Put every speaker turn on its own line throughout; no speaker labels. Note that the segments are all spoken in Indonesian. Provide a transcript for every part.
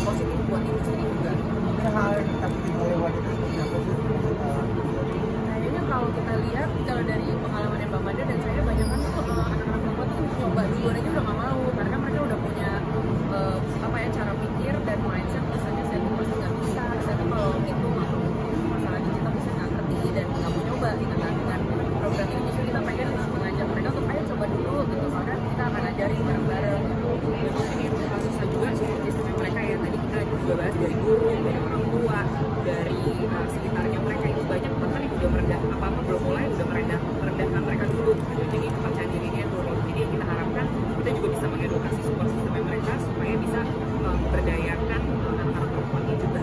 positif buat industri juga.
Hal yang ditakutin oleh wanita seperti apa sih?
Kayaknya kalau kita lihat kalau dari pengalaman Mbak Manda dan saya banyak kan anak-anak perempuan tuh coba duluan aja udah nggak mau karena mereka udah punya cara pikir dan mindset misalnya saya tuh pasti nggak bisa, saya tuh kalau itu masuk masalah digital bisa nggak ngerti dan nggak mau coba gitu kan. Dengan program ini justru kita pengen mengajak mereka untuk ayo coba dulu gitu, soalnya kita akan ajarin bareng-bareng gitu. Ini susah juga support sistem mereka ya, tadi kita juga bahas dari guru, dari orang tua, dari sekitarnya mereka itu banyak bahkan yang udah merendah apa-apa belum mulai udah merendahkan mereka dulu gitu. Jadi kepercayaan dirinya turun. Jadi kita harapkan kita juga bisa mengedukasi support sistem mereka supaya bisa memberdayakan anak-anak perempuannya juga.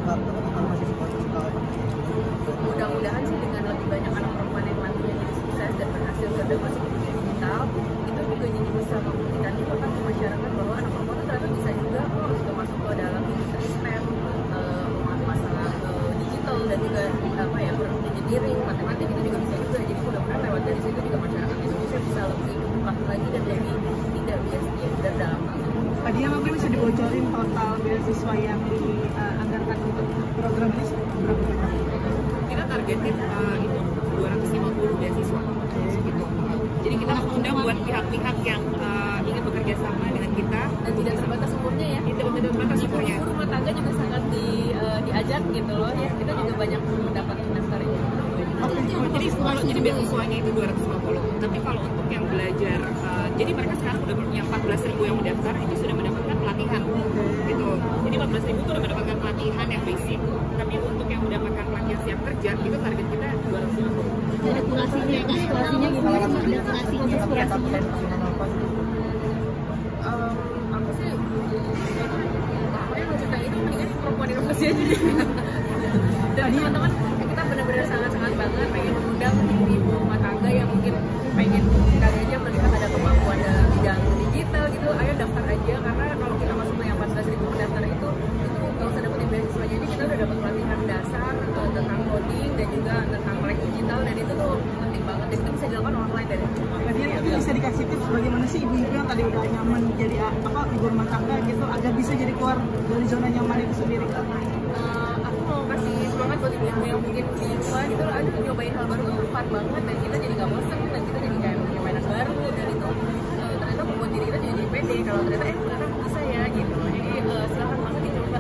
Mudah-mudahan sih dengan lebih banyak anak perempuan yang nantinya jadi sukses dan berhasil kerja masuk ke dunia digital, itu juga jadi bisa membuktikan juga kan ke masyarakat bahwa anak perempuan itu ternyata bisa juga kok untuk masuk ke dalam industri STEM, masalah digital dan juga engineering, matematik itu juga bisa juga. Jadi mudah-mudahan lewat dari situ juga masyarakat Indonesia bisa lebih kebuka lagi dan lebih tidak biasa dalam hal ini.
Tadi yang mungkin bisa dibocorin total beasiswa yang dianggarkan untuk program ini berapa banyak?
Kita targetin itu 250 beasiswa gitu. Jadi kita mengundang buat pihak-pihak yang ingin bekerja sama dengan kita dan tidak terbatas umurnya ya. Tidak terbatas umurnya. Ibu rumah tangga juga sangat diajak gitu loh ya. Kita juga banyak mendapat daftar ini. Jadi kalau jadi beasiswanya itu 250. Tapi kalau untuk yang belajar, jadi mereka sekarang udah punya 14.000 yang mendaftar itu sudah mendapatkan pelatihan gitu. Jadi 14.000 itu udah mendapatkan pelatihan yang basic. Tapi untuk yang mendapatkan pelatihan siap kerja itu target kita 250.
Ada kurasinya, kurasinya gimana? Ada kurasinya, kurasinya.
Aku sih, yang cerita ini mendingan perempuan inovasi aja. Dan teman-teman kita benar-benar sangat-sangat banget pengen mengundang ibu rumah tangga yang mungkin pengen kali aja melihat ada kemampuan dalam bidang digital gitu, ayo daftar aja karena kalau kita masuk ke yang 14.000 pendaftar itu nggak usah dapetin beasiswanya aja, kita udah dapat pelatihan dasar tentang coding dan juga tentang melek digital dan itu tuh penting banget dan itu bisa dilakukan online dari rumah.
Berarti itu bisa dikasih tips bagaimana sih ibu-ibu yang tadi udah nyaman jadi ibu rumah tangga gitu agar bisa jadi keluar dari zona nyaman itu sendiri?
Aku mau kasih semangat buat ibu-ibu yang mungkin di rumah gitu, aduh nyobain hal baru tuh fun banget dan kita jadi nggak bosan dan kita jadi kayak punya mainan baru dan itu ternyata membuat diri kita jadi pede kalau ternyata ternyata bisa ya gitu. Jadi silahkan banget dicoba.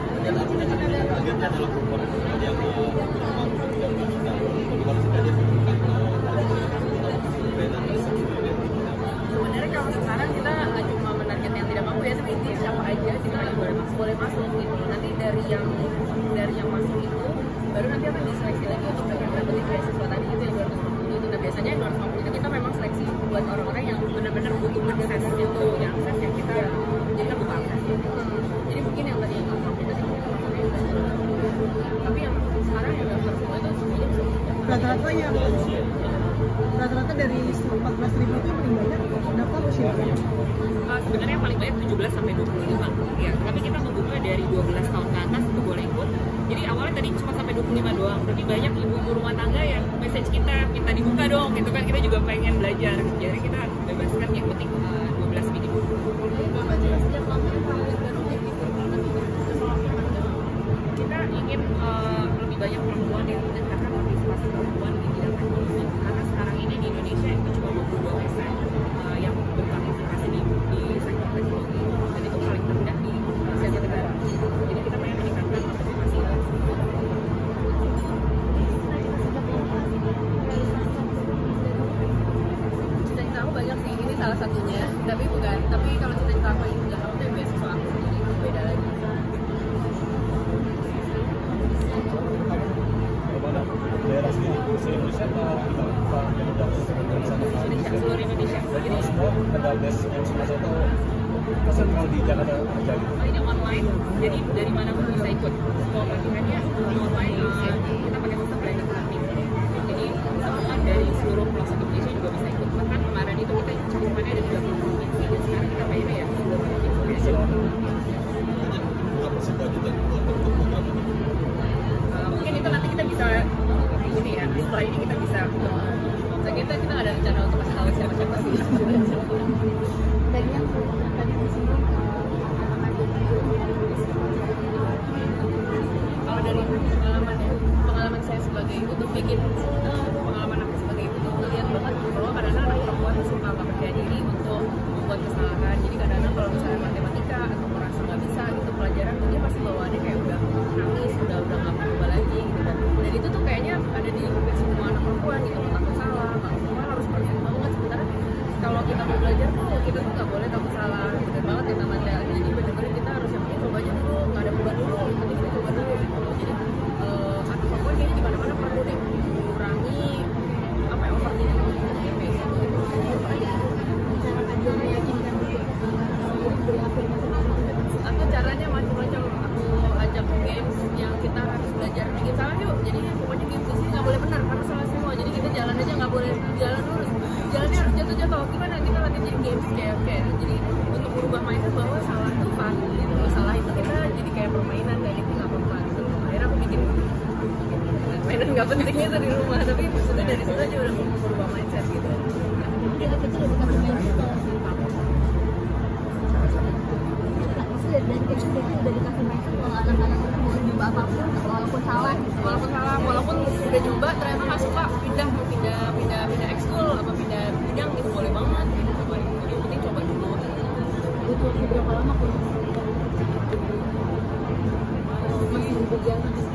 Sebenarnya kalau sekarang kita nggak cuma menarget yang tidak mampu ya, tapi intinya siapa aja kita boleh masuk gitu. Nanti dari yang masuk itu baru nanti akan diseleksi lagi untuk dapetin beasiswa tadi itu yang 250 itu. Nah biasanya 250 itu kita memang seleksi buat orang-orang yang benar-benar butuh akses itu, yang akses yang kita jadi kan butuh akses gitu. Jadi mungkin yang tadi yang 250 tadi tapi yang sekarang yang daftar semua itu semuanya bisa.
Rata-rata dari 14.000 itu paling banyak daftar usia berapa?
Sebenarnya yang paling banyak 17 sampai 25 ya, tapi kita membuka dari 12 tahun ke atas itu boleh ikut. Jadi awalnya tadi cuma sampai 25 doang, tapi banyak ibu-ibu rumah tangga yang message kita minta dibuka dong gitu kan, kita juga pengen belajar. Jadi kita bebaskan yang penting 12 minimum. Kita ingin lebih banyak perempuan yang meningkatkan partisipasi perempuan di bidang teknologi karena sekarang ini di Indonesia itu cuma 22% yang berpartisipasi di sektor teknologi dan itu paling rendah di Asia Tenggara. Jadi kita pengen meningkatkan partisipasi. Cita-cita aku banyak sih, ini salah satunya, tapi kalau cita-cita aku ini nggak harus beasiswa aku jadi beda lagi.
Daerah sini se-Indonesia
seluruh Indonesia.
Jadi semua ada base yang semua itu kalau di Jakarta aja gitu.
Ini online, jadi dari mana pun bisa ikut. Kalau pelatihannya di online kita pakai sistem blended learning. Jadi teman-teman dari seluruh pelosok Indonesia juga bisa ikut. Bahkan kemarin itu kita cakupannya ada 30 provinsi dan sekarang kita pengen ya seluruh provinsi. Mungkin itu nanti kita bisa ini ya, setelah ini kita bisa kita nggak ada rencana untuk kasih tahu siapa-siapa sih.
Tadi yang tadi disinggung anak-anak
bikin pengalaman aku sebagai ibu tuh ngeliat banget bahwa kadang-kadang anak perempuan tuh suka nggak percaya diri untuk membuat kesalahan. Jadi kadang-kadang kalau misalnya matematika atau merasa nggak bisa gitu pelajaran, dia pasti bawaannya kayak udah nangis, udah nggak mau coba lagi gitu kan. Dan itu tuh kayaknya ada di hampir semua anak perempuan gitu, takut salah, nggak harus perfect banget. Sementara kalau kita mau belajar tuh kita tuh nggak boleh takut salah. Bener banget ya teman ya. Jadi bener-bener kita harus yang penting coba aja dulu, nggak ada beban dulu, yang penting kita coba dulu gitu. Jadi anak perempuan kayaknya di mana-mana perlu deh kurangi apa ya overthinking gitu.
Cara kalian meyakinkan juga
Aku caranya macam-macam. Aku ajak games yang kita harus belajar bikin salah yuk. Jadi pokoknya games di sini nggak boleh benar karena salah semua. Jadi kita jalan aja nggak boleh jalan lurus. Jalannya harus jatuh-jatuh. Gimana kita latihan games kayak. Jadi untuk merubah mindset bahwa salah itu fun. Gitu. Salah itu kita jadi kayak permainan dan itu nggak apa-apa. Gitu. Akhirnya aku bikin mainan nggak pentingnya tuh di rumah. Tapi maksudnya dari situ aja udah merubah mindset gitu.
kita kecil udah dikasih main juga. Maksudnya dari kecil kita udah dikasih main kalau anak-anak itu mau nyoba apapun walaupun salah.
Walaupun udah nyoba ternyata nggak suka, pindah ekskul apa pindah bidang gitu boleh banget gitu, coba dulu. Yang penting coba dulu.
Butuh berapa lama kalau masih berjalan?